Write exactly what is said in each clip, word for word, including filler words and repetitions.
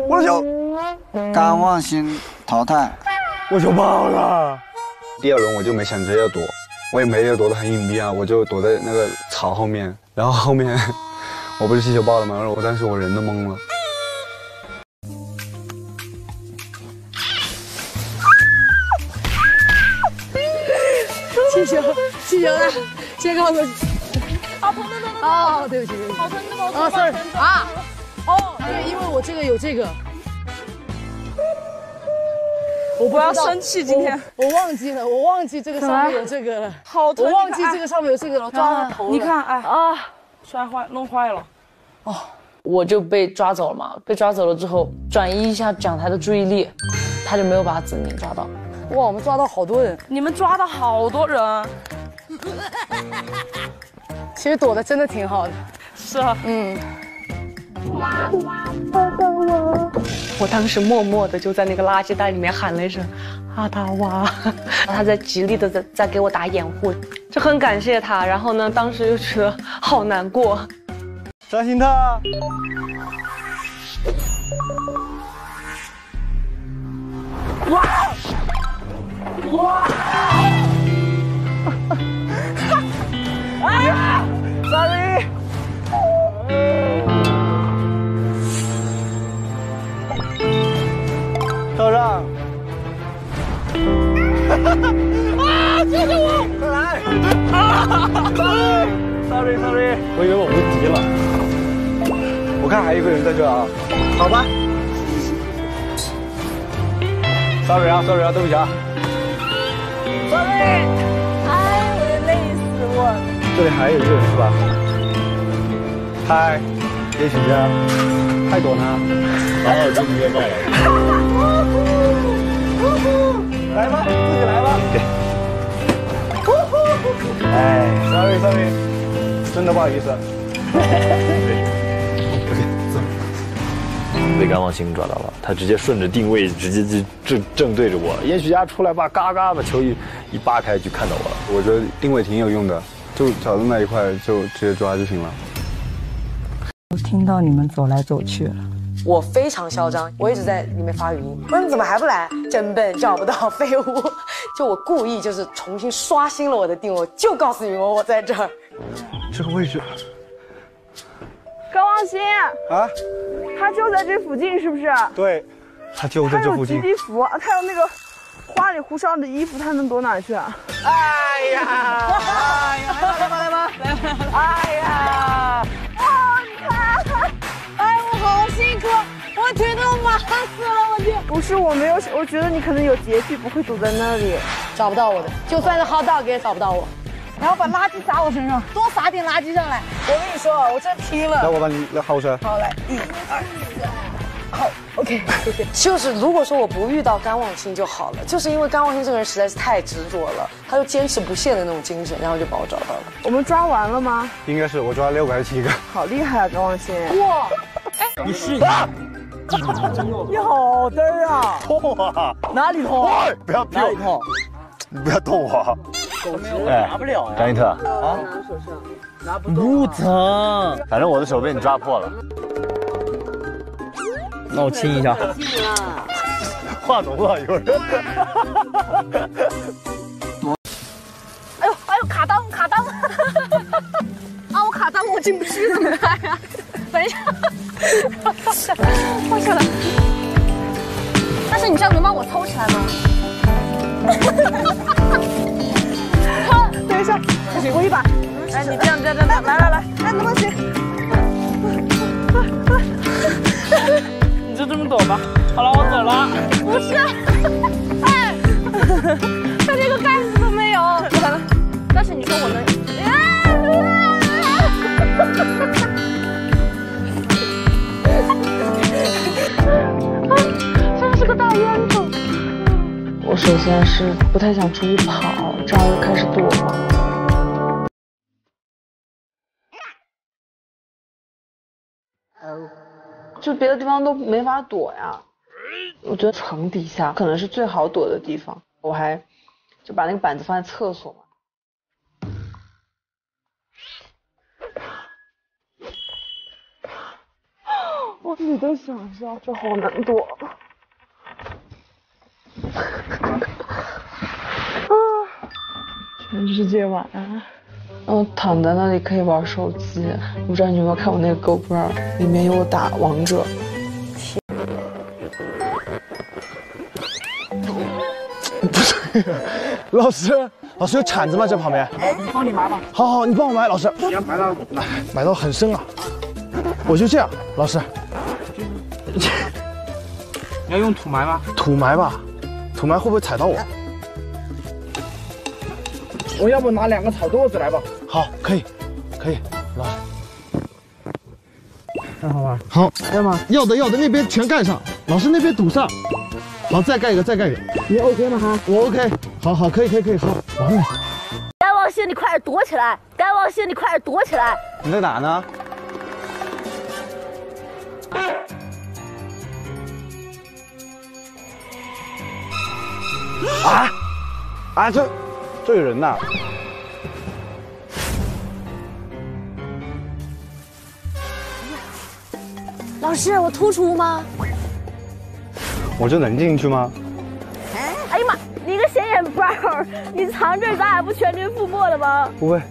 我的球，甘望星淘汰， 我球爆了。 第二轮我就没想着要躲，我也没有躲得很隐蔽啊，我就躲在那个草后面，然后后面我不是气球爆了吗？然后我当时我人都懵了。 气球，气球呢？先告诉我。 好疼的疼的。 哦，对不起，对不起。 好疼的好疼。 哦 ，sorry 啊。哦，对，因为我这个有这个。我不要生气，今天我忘记了，我忘记这个上面有这个了。 好疼！ 我忘记这个上面有这个了，我抓到头了。 你看，哎啊，摔坏，弄坏了。 哦，我就被抓走了嘛。被抓走了之后，转移一下讲台的注意力，他就没有把子宁抓到。 哇，我们抓到好多人， 你们抓到好多人。 其实躲得真的挺好的。 是啊， 嗯。 我当时默默的就在那个垃圾袋里面喊了一声“阿达哇”，他在极力的在在给我打掩护，就很感谢他。然后呢，当时又觉得好难过。 张心特， 哇哇！哎呀 ，sorry。 头上！ 啊！救救我！ 快来！ 啊 ！Sorry Sorry， 我以为我无敌了。我看还有一个人在这啊。好吧。Sorry 啊 Sorry 啊，对不起啊。 Sorry。哎，我也累死我了。 这里还有一个人是吧？嗨，叶许佳，还躲呢。 把耳机约爆了。 来吧，自己来吧。对。哎 ，sorry sorry， 真的不好意思。 被甘望星抓到了，他直接顺着定位，直接就正正对着我。燕许佳出来吧，嘎嘎把球一一扒开就看到我了。 我觉得定位挺有用的，就找到那一块就直接抓就行了。 我听到你们走来走去了。 我非常嚣张，我一直在里面发语音，我说你怎么还不来？真笨，找不到废物。就我故意就是重新刷新了我的定位，就告诉你们我在这儿。 这个位置。 甘望星啊， 他就在这附近，是不是？ 对，他就在这附近。 他有基地服，他有那个花里胡哨的衣服，他能躲哪去啊？ 哎呀，哎呀，来吧来吧来吧，哎呀， 哦，你看。 哎，我好辛苦，我腿都麻死了，我天！ 不是，我没有，我觉得你可能有洁癖，不会躲在那里， 找不到我的，就算是好道也找不到我。然后把垃圾撒我身上，多撒点垃圾上来。我跟你说，我真拼了。 来，我帮你来薅身。 好，来，一、二、三，好 ，OK， 谢谢。就是如果说我不遇到甘望星就好了，就是因为甘望星这个人实在是太执着了，他就坚持不懈的那种精神，然后就把我找到了。 我们抓完了吗？ 应该是我抓了六个还是七个？ 好厉害啊，甘望星！ 哇！ 哎，你试一下。 你好嘚儿啊！ 痛啊！ 哪里痛？ 不要哪里痛？ 你不要动我。 哎，拿不了呀。 张一特啊，拿不不疼， 反正我的手被你抓破了。 那我亲一下。 化脓了，有人。 哎呦哎呦，卡裆卡裆！啊，我卡裆，我进不去，怎么办呀？等一下，放下来。但是你这样能帮我抽起来吗？等一下，不行，我一把。哎，你这样这样这样，来来来，哎，能不能行？ 你就这么躲吧。好了，我走了。 不是，哎，他这个盖子都没有。但是你说我能。 真是个大冤种。我首先是不太想出去跑，这样又开始躲了。就别的地方都没法躲呀。我觉得床底下可能是最好躲的地方，我还就把那个板子放在厕所嘛。我你在想象，这好难躲。啊！全世界晚安。然后躺在那里可以玩手机，我不知道你有没有看我那个 GoPro， 里面有打王者。 不是，老师，老师有铲子吗？这旁边？哎，你帮你埋吧。好好，你帮我埋，老师。你要埋到哪？埋到很深啊。我就这样，老师。 你要用土埋吗？ 土埋吧，土埋会不会踩到我？ 我要不拿两个草垛子来吧。 好，可以，可以，老师。 看好吧。 好，要吗？要的，要的，那边全盖上，老师那边堵上。好，再盖一个，再盖一个。 你 OK 吗？哈， 我 OK。好好，可以，可以，可以，好，完美。 该王星，你快点躲起来！该王星，你快点躲起来！ 你在哪呢？啊啊！这这有人呐！ 老师，我突出吗？ 我这能进去吗？ 哎呀妈！你个显眼包，你藏这儿，咱俩不全军覆没了吗？ 不会。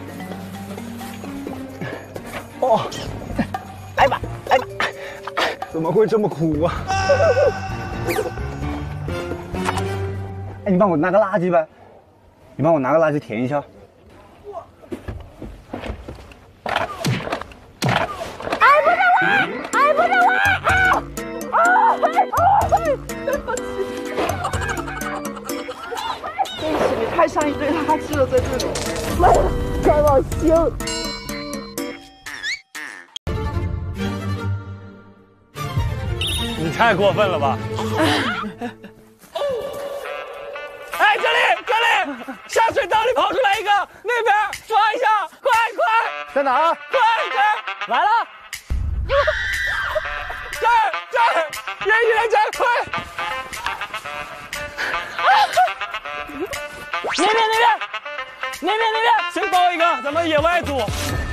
哦，哎妈，哎妈，怎么会这么苦啊？哎，你帮我拿个垃圾呗，你帮我拿个垃圾填一下。 哎，不是我！哎，不是我！啊！啊！对不起。 对不起，你太像一堆垃圾了，在这里。 该往星。 你太过分了吧！哎，这里这里，下水道里跑出来一个，那边抓一下，快快！ 在哪儿？ 快这来了！这儿这儿，人人这儿快！那边那边那边那边，先包一个，咱们野外组。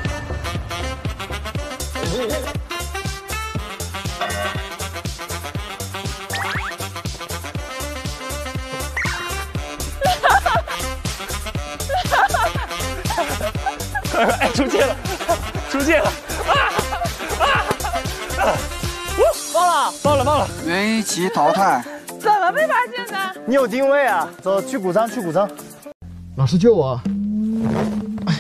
哎，出界了，出界了！啊啊啊！爆了，爆了，爆了！ 袁一奇淘汰。 怎么被发现的？ 你有定位啊！走，去谷仓，去谷仓。老师救我！哎呀，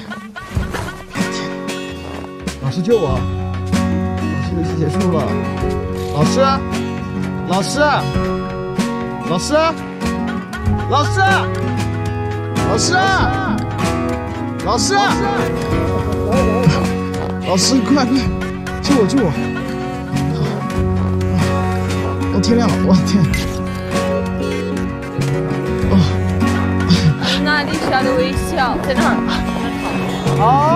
老师救我！老师，游戏结束了。老师，老师，老师，老师，老师，老师，老师，快快，救我，救我！好，哦，天亮了，我的天！ 那丽莎的微笑在那儿。 啊！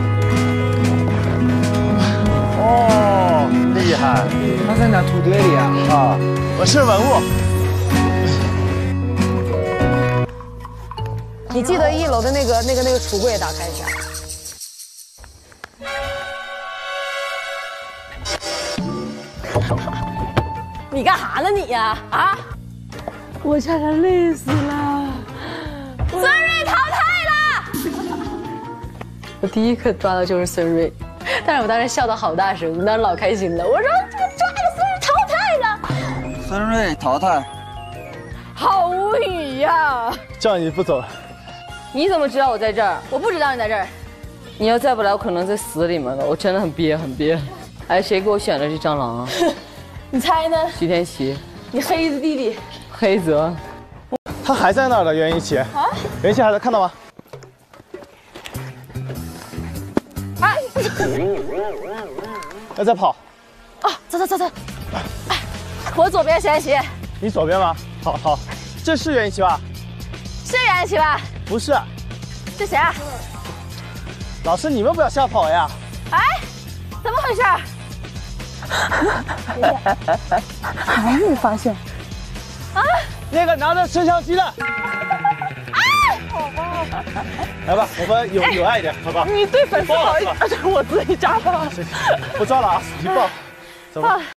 哦，厉害！ 他在哪土堆里啊？ 啊，我是文物。 你记得一楼的那个那个那个橱柜打开一下。你干哈呢你呀？啊！ 我差点累死了。 孙瑞淘汰了。 我第一个抓的就是孙瑞，但是我当时笑得好大声，当时老开心了。我说这个抓的孙瑞淘汰了。 孙瑞淘汰。 好无语呀！ 叫你不走。 你怎么知道我在这儿？ 我不知道你在这儿。 你要再不来，我可能在死里面了。我真的很憋，很憋。哎，谁给我选的这蟑螂啊？ 你猜呢？ 徐天琪， 你黑子弟弟。 黑泽。 他还在那儿的，袁一奇。啊？袁一奇还在，看到吗？ 哎！ 要再跑。 啊，走走走走。哎，我左边袁一奇。 你左边吗？好好，这是袁一奇吧？ 是袁一奇吧？ 不是。 这谁啊？ 老师，你们不要瞎跑呀！ 哎，怎么回事？ 还没发现。 啊！ 那个拿着摄像机的。啊！来吧，我们有有爱一点，好吧？ 你对粉丝好一点，这是我自己抓的。 不抓了啊，你抱。 走吧。